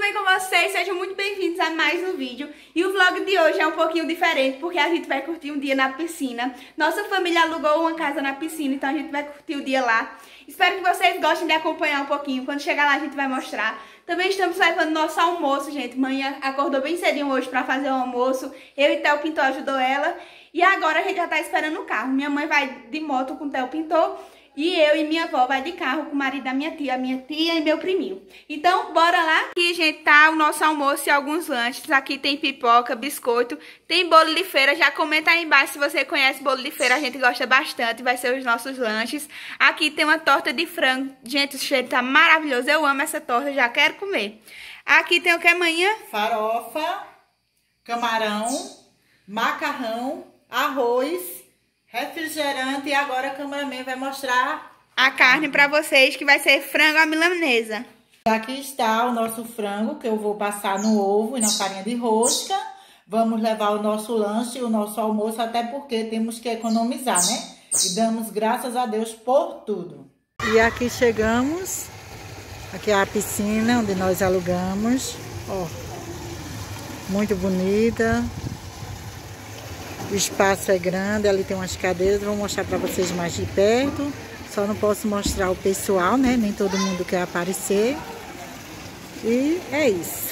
bem com vocês? Sejam muito bem-vindos a mais um vídeo. E o vlog de hoje é um pouquinho diferente, porque a gente vai curtir um dia na piscina. Nossa família alugou uma casa na piscina, então a gente vai curtir o dia lá. Espero que vocês gostem de acompanhar um pouquinho. Quando chegar lá a gente vai mostrar. Também estamos levando nosso almoço, gente. Mãe acordou bem cedinho hoje pra fazer o almoço. Eu e Theo Pintor ajudou ela. E agora a gente já tá esperando o carro. Minha mãe vai de moto com o Theo Pintor. E eu e minha avó vai de carro com o marido da minha tia e meu priminho. Então, bora lá. Aqui, gente, tá o nosso almoço e alguns lanches. Aqui tem pipoca, biscoito, tem bolo de feira. Já comenta aí embaixo se você conhece bolo de feira. A gente gosta bastante, vai ser os nossos lanches. Aqui tem uma torta de frango. Gente, o cheiro tá maravilhoso. Eu amo essa torta, já quero comer. Aqui tem o que amanhã? Farofa, camarão, macarrão, arroz, refrigerante, e agora a cameraman vai mostrar a carne pra vocês, que vai ser frango à milanesa. Aqui está o nosso frango, que eu vou passar no ovo e na farinha de rosca. Vamos levar o nosso lanche e o nosso almoço, até porque temos que economizar, né? E damos graças a Deus por tudo. E aqui chegamos, aqui é a piscina onde nós alugamos, ó, muito bonita. O espaço é grande, ali tem umas cadeiras, vou mostrar para vocês mais de perto. Só não posso mostrar o pessoal, né? Nem todo mundo quer aparecer. E é isso.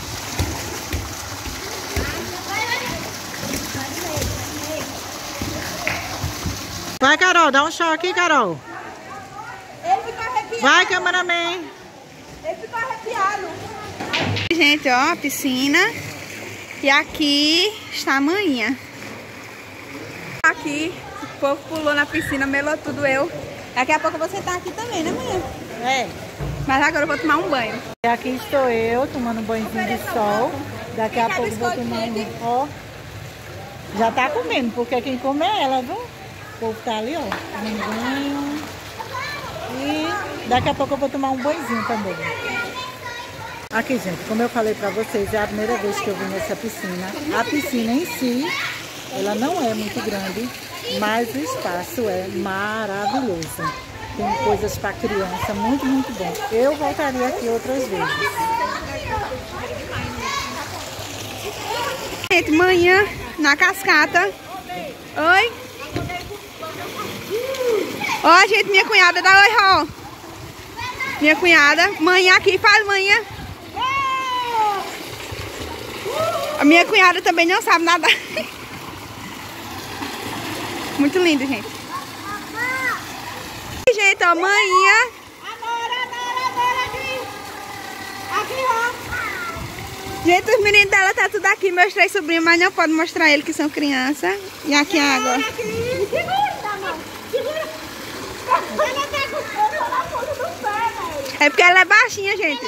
Vai, Carol, dá um show aqui, Carol. Ele ficou arrepiado. Vai, cameraman. Ele ficou arrepiado. Gente, ó, a piscina. E aqui está a manhã. Aqui, o povo pulou na piscina, melou tudo eu. Daqui a pouco eu vou sentar aqui também, né, manhã? É. Mas agora eu vou tomar um banho. E aqui estou eu, tomando um banhozinho de sol. Daqui a pouco vou tomar um... Ó, já tá comendo, porque quem come é ela, viu? O povo tá ali, ó, tomando banho. E daqui a pouco eu vou tomar um banhozinho também. Aqui, gente, como eu falei pra vocês, é a primeira vez que eu vim nessa piscina. A piscina em si, ela não é muito grande, mas o espaço é maravilhoso. Tem coisas para criança, muito, muito bom. Eu voltaria aqui outras vezes. Gente, manhã na cascata. Oi. Ó, gente, minha cunhada dá oi, ó. Minha cunhada. Manhã aqui, faz manhã. A minha cunhada também não sabe nadar. Muito lindo, gente. Gente, ó, manhã. Aqui, ó. Gente, os meninos dela tá tudo aqui, meus 3 sobrinhos, mas não pode mostrar eles que são crianças. E aqui a água. É porque ela é baixinha, gente.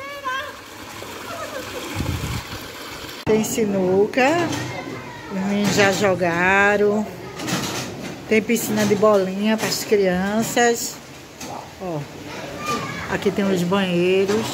Tem sinuca, os meninos já jogaram. Tem piscina de bolinha para as crianças. Ó, aqui tem os banheiros.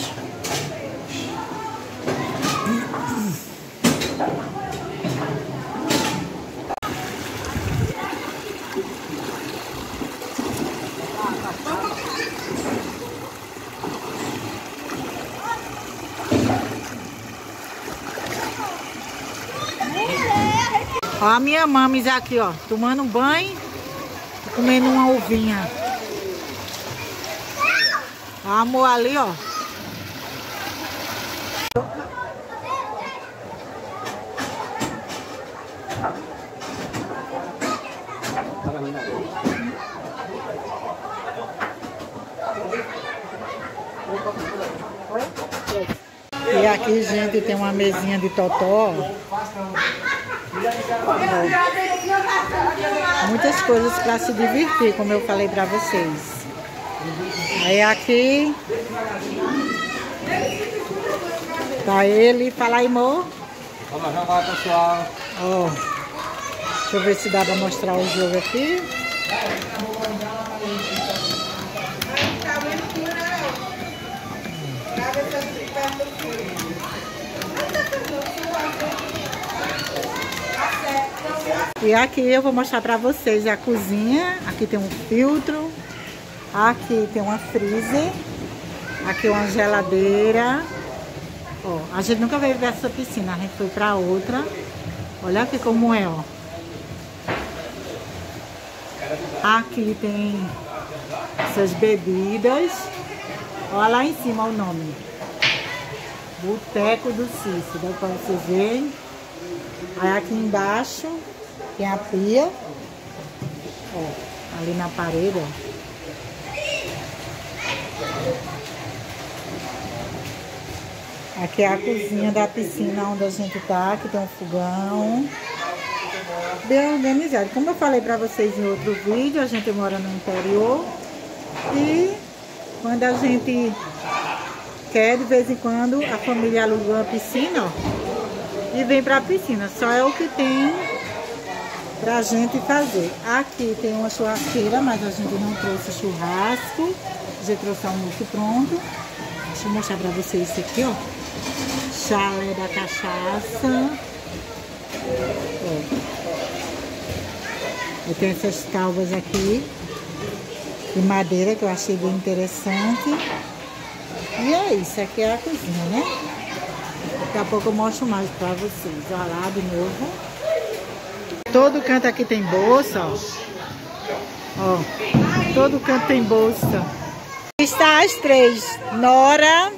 Ó, a minha mames aqui, ó, tomando banho e comendo uma uvinha. A amor ali, ó. E aqui, gente, tem uma mesinha de totó. Muitas coisas para se divertir, como eu falei para vocês. Aí aqui tá ele, fala aí, amor. Vamos jogar, pessoal. Ó, deixa eu ver se dá para mostrar o jogo aqui. E aqui eu vou mostrar pra vocês a cozinha. Aqui tem um filtro. Aqui tem uma freezer. Aqui uma geladeira. Ó, a gente nunca veio ver essa piscina, a gente foi pra outra. Olha aqui como é, ó. Aqui tem essas bebidas. Olha lá em cima o nome. Boteco do Cício, dá pra vocês verem. Aí aqui embaixo tem a pia. Ó, ali na parede, ó. Aqui é a cozinha da piscina onde a gente tá, que tem um fogão. Bem organizado. Como eu falei pra vocês em outro vídeo, a gente mora no interior. E quando a gente quer, de vez em quando, a família aluga uma piscina, ó. E vem pra piscina. Só é o que tem pra gente fazer. Aqui tem uma churrasqueira, mas a gente não trouxe churrasco. A gente trouxe almoço pronto. Deixa eu mostrar pra vocês isso aqui, ó. Chalé da cachaça. Ó. Eu tenho essas tábuas aqui de madeira que eu achei bem interessante. E é isso, aqui é a cozinha, né? Daqui a pouco eu mostro mais pra vocês. Olha lá de novo. Todo canto aqui tem bolsa, ó. Ó, todo canto tem bolsa. Está as três. Nora,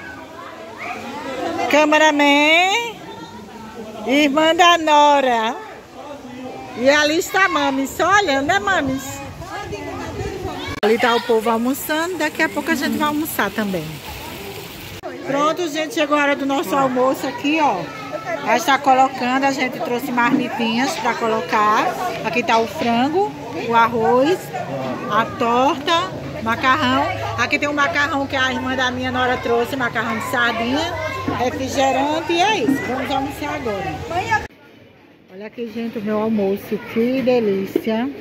cameraman, irmã da Nora. E ali está a Mamis, só olhando, né, Mamis? Ali tá o povo almoçando, daqui a pouco a gente vai almoçar também. Pronto, gente, chegou a hora do nosso almoço aqui, ó. Já está colocando, a gente trouxe marmitinhas para colocar. Aqui tá o frango, o arroz, a torta, macarrão. Aqui tem um macarrão que a irmã da minha Nora trouxe, macarrão de sardinha, refrigerante, e é isso. Vamos almoçar agora. Olha aqui, gente, o meu almoço, que delícia.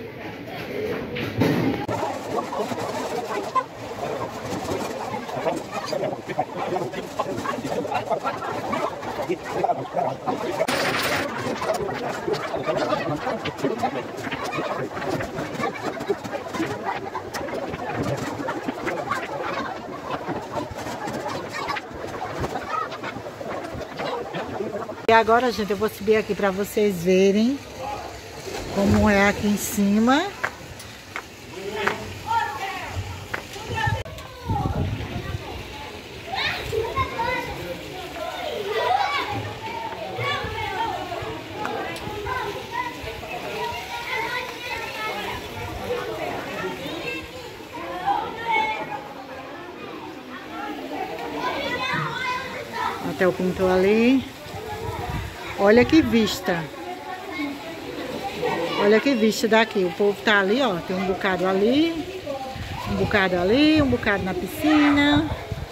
E agora, gente, eu vou subir aqui para vocês verem como é aqui em cima. Até o pintor ali. Olha que vista. Olha que vista daqui. O povo tá ali, ó. Tem um bocado ali. Um bocado ali. Um bocado na piscina.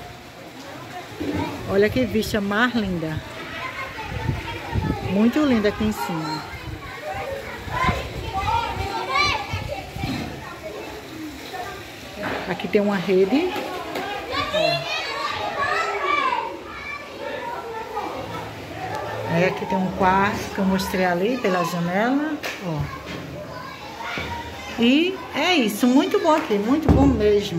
Olha que vista mais linda. Muito linda aqui em cima. Aqui tem uma rede. Aí aqui tem um quarto que eu mostrei ali pela janela, ó. E é isso, muito bom aqui, muito bom mesmo.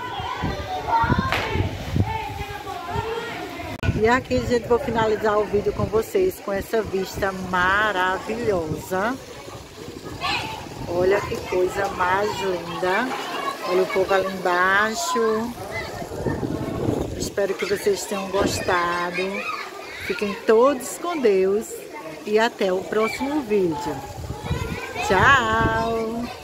E aqui, gente, vou finalizar o vídeo com vocês com essa vista maravilhosa. Olha que coisa mais linda. Olha o povo ali embaixo. Espero que vocês tenham gostado. Fiquem todos com Deus e até o próximo vídeo. Tchau!